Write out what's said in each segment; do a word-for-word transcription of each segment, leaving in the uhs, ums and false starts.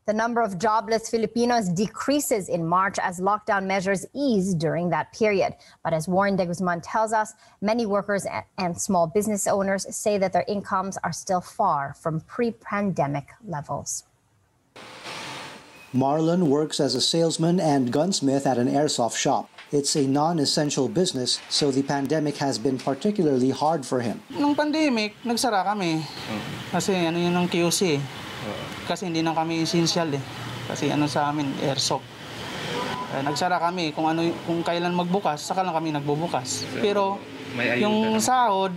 The number of jobless Filipinos decreases in March as lockdown measures ease during that period. But as Warren de Guzman tells us, many workers and small business owners say that their incomes are still far from pre-pandemic levels. Marlon works as a salesman and gunsmith at an airsoft shop. It's a non-essential business, so the pandemic has been particularly hard for him. Nung pandemic, nagsara kami. Kasi ano yun ng Q C eh. Kasi hindi na kami essential eh. Kasi ano sa amin, airsoft. Eh, nagsara kami kung ano kung kailan magbukas, saka lang kami nagbubukas. Pero yung sahod,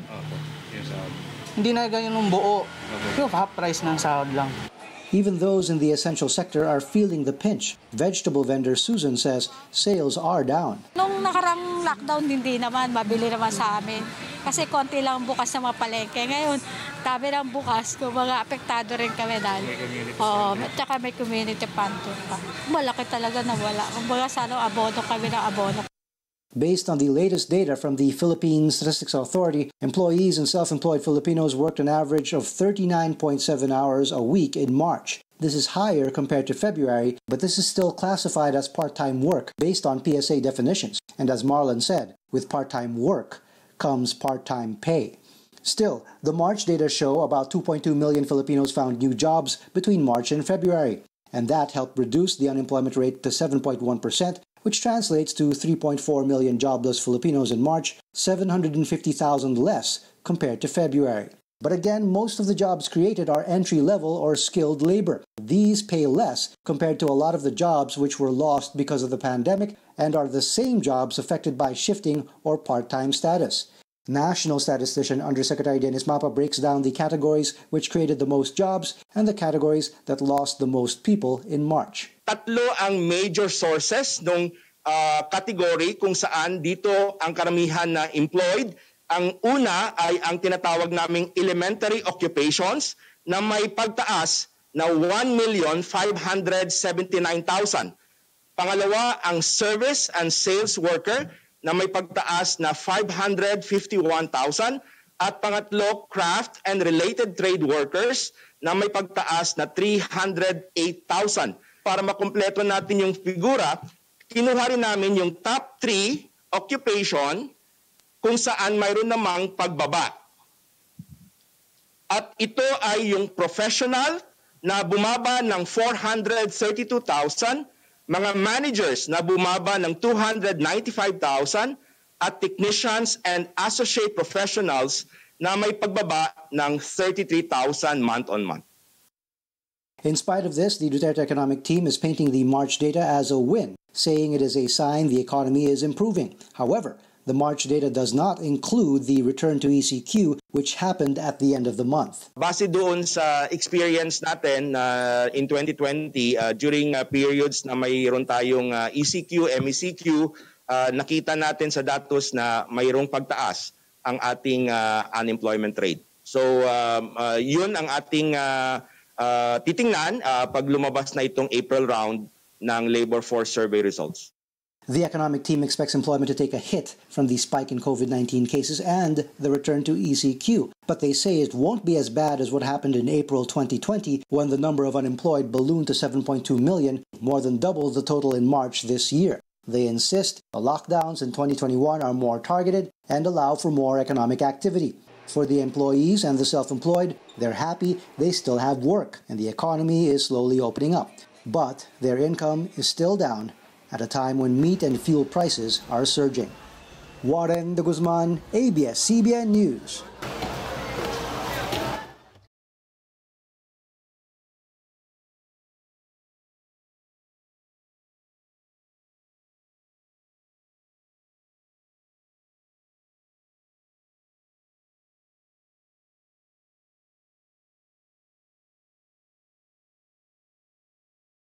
hindi na ganyan ng buo. Yung half price ng sahod lang. Even those in the essential sector are feeling the pinch. Vegetable vendor Susan says sales are down. Nung nakarang lockdown, hindi naman, mabili naman sa amin. Kasi konti lang bukas na mga palengke. Ngayon, tabi lang bukas, kung mga apektado rin kami dahil. Oo, at saka may community pantry pa. Malaki talaga na wala. Kung baga sana abono kami ng abono. Based on the latest data from the Philippine Statistics Authority, employees and self-employed Filipinos worked an average of thirty-nine point seven hours a week in March. This is higher compared to February, but this is still classified as part-time work based on P S A definitions. And as Marlon said, with part-time work comes part-time pay. Still, the March data show about two point two million Filipinos found new jobs between March and February, and that helped reduce the unemployment rate to seven point one percent, which translates to three point four million jobless Filipinos in March, seven hundred fifty thousand less compared to February. But again, most of the jobs created are entry-level or skilled labor. These pay less compared to a lot of the jobs which were lost because of the pandemic and are the same jobs affected by shifting or part-time status. National Statistician Undersecretary Dennis Mapa breaks down the categories which created the most jobs and the categories that lost the most people in March. Tatlo ang major sources ng uh, category kung saan dito ang karamihan na employed. Ang una ay ang tinatawag naming elementary occupations na may pagtaas na one million five hundred seventy-nine thousand. Pangalawa, ang service and sales worker na may pagtaas na five hundred fifty-one thousand. At pangatlo, craft and related trade workers na may pagtaas na three hundred eight thousand. Para makumpleto natin yung figura, kinuha rin namin yung top three occupation kung saan mayroon namang pagbaba. At ito ay yung professional na bumaba ng four hundred thirty-two thousand, mga managers na bumaba ng two hundred ninety-five thousand, at technicians and associate professionals na may pagbaba ng thirty-three thousand month-on-month. In spite of this, the Duterte economic team is painting the March data as a win, saying it is a sign the economy is improving. However, the March data does not include the return to E C Q, which happened at the end of the month. Base doon sa experience natin uh, in twenty twenty, uh, during uh, periods na mayroon tayong uh, E C Q, M E C Q, uh, nakita natin sa datos na mayroong pagtaas ang ating uh, unemployment rate. So um, uh, yun ang ating uh, uh, titingnan uh, pag lumabas na itong April round ng labor force survey results. The economic team expects employment to take a hit from the spike in COVID nineteen cases and the return to E C Q, but they say it won't be as bad as what happened in April twenty twenty when the number of unemployed ballooned to seven point two million, more than double the total in March this year. They insist the lockdowns in twenty twenty-one are more targeted and allow for more economic activity. For the employees and the self-employed, they're happy they still have work and the economy is slowly opening up. But their income is still down at a time when meat and fuel prices are surging. Warren de Guzman, A B S C B N News.